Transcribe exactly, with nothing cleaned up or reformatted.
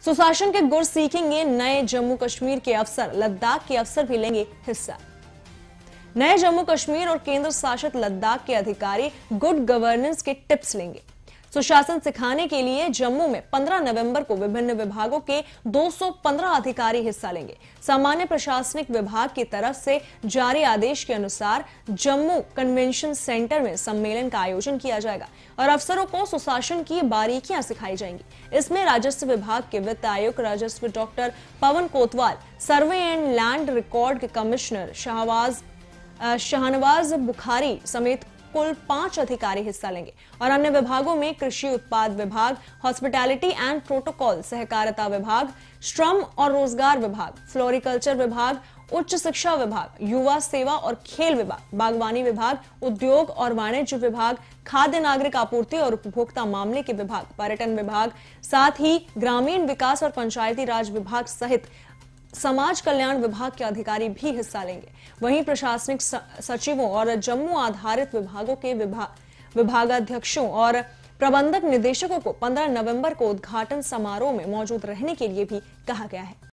सुशासन के गुर सीखेंगे नए जम्मू कश्मीर के अफसर, लद्दाख के अफसर भी लेंगे हिस्सा। नए जम्मू कश्मीर और केंद्र शासित लद्दाख के अधिकारी गुड गवर्नेंस के टिप्स लेंगे। सुशासन सिखाने के लिए जम्मू में पंद्रह नवंबर को विभिन्न विभागों के दो सौ पंद्रह अधिकारी हिस्सा लेंगे। सामान्य प्रशासनिक विभाग की तरफ से जारी आदेश के अनुसार जम्मू कन्वेंशन सेंटर में सम्मेलन का आयोजन किया जाएगा और अफसरों को सुशासन की बारीकियां सिखाई जाएंगी। इसमें राजस्व विभाग के वित्त आयुक्त राजस्व doctor Pawan Kotwal, survey and land record के कमिश्नर शाहवाज शाहनवाज बुखारी समेत कुल पांच अधिकारी हिस्सा लेंगे और अन्य विभागों में कृषि उत्पाद विभाग, हॉस्पिटैलिटी एंड प्रोटोकॉल, सहकारिता विभाग, श्रम और रोजगार विभाग, फ्लोरिकल्चर विभाग, उच्च शिक्षा विभाग, युवा सेवा और खेल विभाग, बागवानी विभाग, उद्योग और वाणिज्य विभाग, खाद्य नागरिक आपूर्ति और उपभोक्ता मामले के विभाग, पर्यटन विभाग, साथ ही ग्रामीण विकास और पंचायती राज विभाग सहित समाज कल्याण विभाग के अधिकारी भी हिस्सा लेंगे। वहीं प्रशासनिक सचिवों और जम्मू आधारित विभागों के विभाग विभागाध्यक्षों और प्रबंधक निदेशकों को पंद्रह नवंबर को उद्घाटन समारोह में मौजूद रहने के लिए भी कहा गया है।